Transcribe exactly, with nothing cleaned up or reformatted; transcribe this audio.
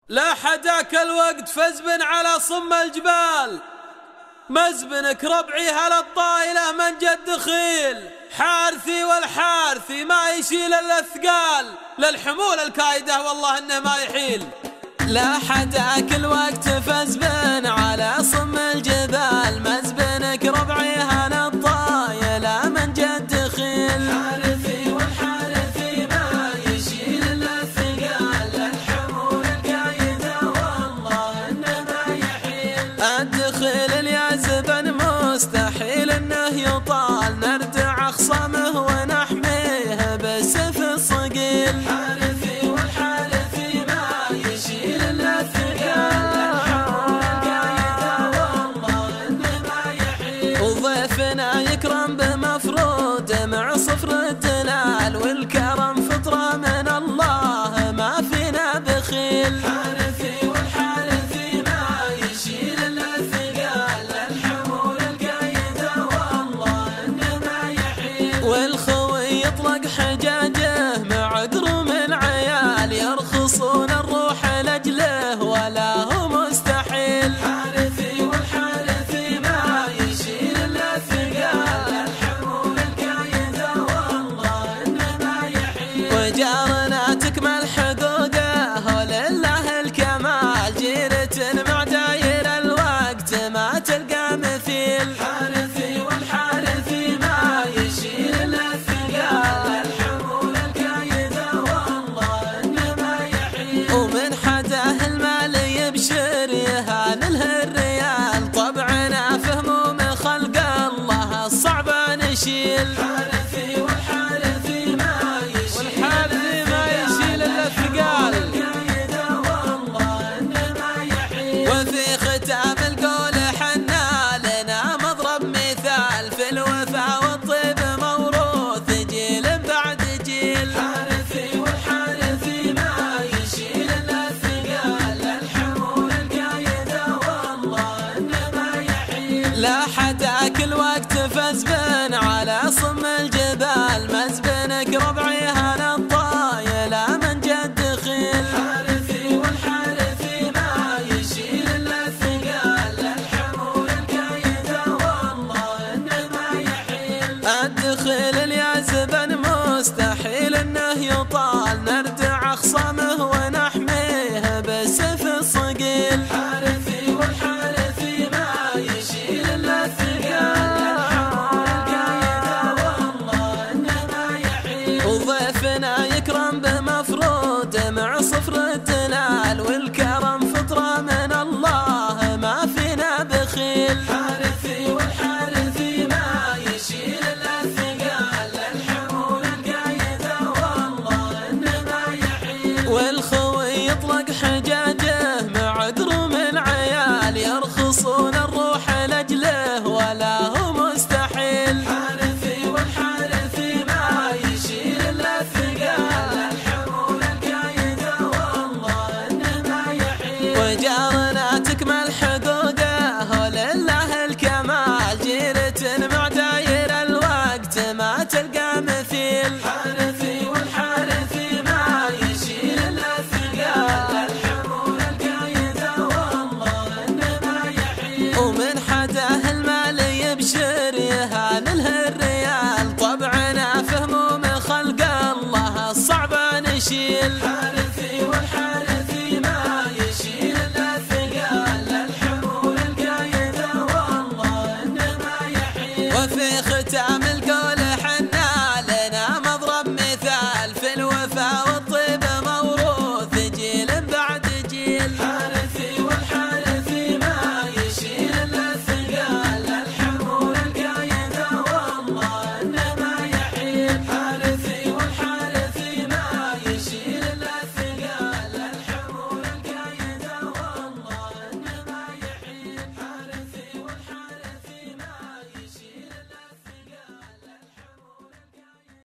لا حداك الوقت فزبن على صم الجبال، مزبنك ربعي هلا الطايلة من جد خيل، حارثي والحارثي ما يشيل الا الثقال، للحمول الكايدة والله انه ما يحيل. لا حداك الوقت فزبن على صم الجبال، مزبنك ربعي هلا الطايلة من جد خيل، حارثي والحارثي ما يشيل الا الثقال، للحمول الكايدة والله انه ما يحيل. الدخيل اليزبن مستحيل انه يطال، نردع خصمه ونحميه بالسيف الصقيل. حارثي والحارثي ما يشيل الا الثقال، للحمول الكايدة والله انه ما يحيل. وضيفنا يكرم بمفروض مع صفر الدلال، والكرم فطرة من الله ما فينا بخيل. حارثي والحارثي ما يشيل الا الثقال، للحمول الكايدة والله انه ما يحيل. والخوي يطلق حجاجه مع قروم العيال، يرخصون الروح لاجله ولا هو مستحيل. حارثي والحارثي ما يشيل الا الثقال، للحمول الكايدة والله انه ما يحيل. وجارنا تكمل حقوقه ولله الكمال، جيرة مع داير الوقت ما تلقى مثيل. حارثي والحارثي ما يشيل الا الثقال، للحمول الكايدة والله انه ما يحيل. ومن حداه المال يبشر يهان له الريال، طبعنا فهمه من خلق الله الصعب نشيل. حارثي والحارثي ما يشيل والحارثي ما يشيل الا الثقال، الكايدة والله انه ما يحيل. وفي ختام القول حنا لنا مضرب مثال، في الوفا والطيب موروث جيل بعد جيل. حارثي والحارثي ما يشيل الا الثقال، للحمول الكايدة والله انه ما يحيل. لا حداك الوقت فزبن على صم الجبال، مزبنك ربعي هلا الطايلة من جد خيل. حارثي والحارثي ما يشيل الا الثقال، للحمول الكايدة والله انه ما يحيل. الدخيل اليزبن مستحيل انه يطال، نردع خصمه ونحميه بالسيف الصقيل. حارثي والحارثي ما يشيل الا الثقال، للحمول الكايدة والله انه ما يحيل. وضيفنا يكرم بمفروض مع صفر الدلال، والكرم فطرة من الله ما فينا بخيل. حارثي والحارثي ما يشيل الا الثقال، للحمول الكايدة والله انه ما يحيل. والخوي يطلق حجاجه مع قروم العيال، يرخصون الروح لاجله ولا هو مستحيل. حارثي والحارثي ما يشيل الا الثقال، للحمول الكايدة والله انه ما يحيل. وجارنا تكمل حقوقه ولله الكمال، جيرة مع داير الوقت ما تلقى مثيل. حارثي والحارثي ما يشيل الا الثقال، للحمول الكايدة والله انه ما يحيل. ومن حداه المال يبشر يهان له الريال، طبعنا فهمه من خلق الله الصعب نشيل.